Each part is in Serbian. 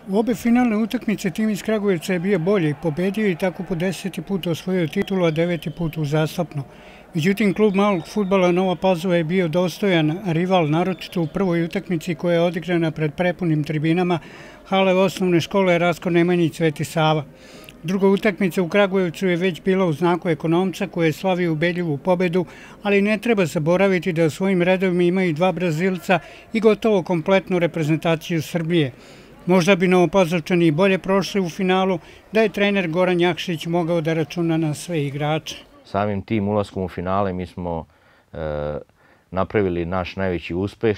U obe finalne utakmice tim iz Kragujevca je bio bolji, pobedio i tako po 10. put osvojio titulu, a 9. put uzastopno. Međutim, klub malog fudbala Nova Pazova je bio dostojan rival, naročito u prvoj utakmici koja je odigrana pred prepunim tribinama hale osnovne škole Rastko Nemanjić Sveti Sava. Druga utakmica u Kragujevcu je već bila u znaku Ekonomca koji je slavio ubedljivu pobedu, ali ne treba zaboraviti da u svojim redovima ima i dva Brazilca i gotovo kompletnu reprezentaciju Srbije. Možda bi Novopazovčani bolje prošli u finalu da je trener Goran Jakšić mogao da računa na sve igrače. Samim tim ulaskom u finale mi smo napravili naš najveći uspeh.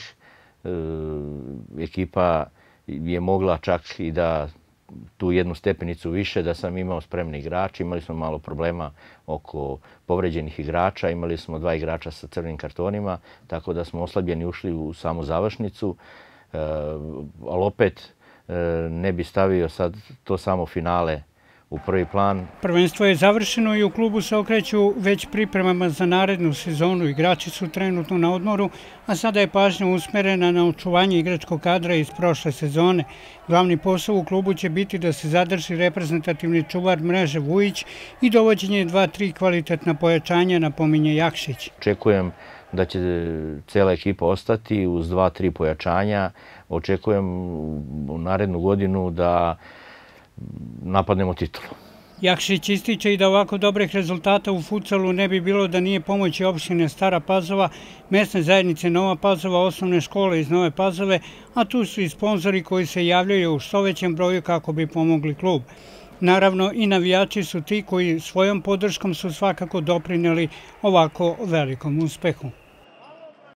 Ekipa je mogla čak i da tu jednu stepenicu više, da sam imao spremne igrače. Imali smo malo problema oko povređenih igrača, imali smo dva igrača sa crvenim kartonima, tako da smo oslabljeni ušli u samu završnicu, ali opet ne bi stavio sad to samo finale u prvi plan. Prvenstvo je završeno i u klubu se okreću već pripremama za narednu sezonu. Igrači su trenutno na odmoru, a sada je pažnja usmerena na očuvanje igračkog kadra iz prošle sezone. Glavni posao u klubu će biti da se zadrži reprezentativni čuvar mreže Vujić i dovođenje 2-3 kvalitetna pojačanja, napominje Jakšić. Očekujem da će cela ekipa ostati uz 2-3 pojačanja. Očekujem u narednu godinu da napadnemo titulu. Jakšić ističe i da ovako dobrih rezultata u futsalu ne bi bilo da nije pomoći opštine Stara Pazova, mesne zajednice Nova Pazova, osnovne škole iz Nove Pazove, a tu su i sponzori koji se javljaju u što većem broju kako bi pomogli klub. Naravno, i navijači su ti koji svojom podrškom su svakako doprineli ovako velikom uspehu.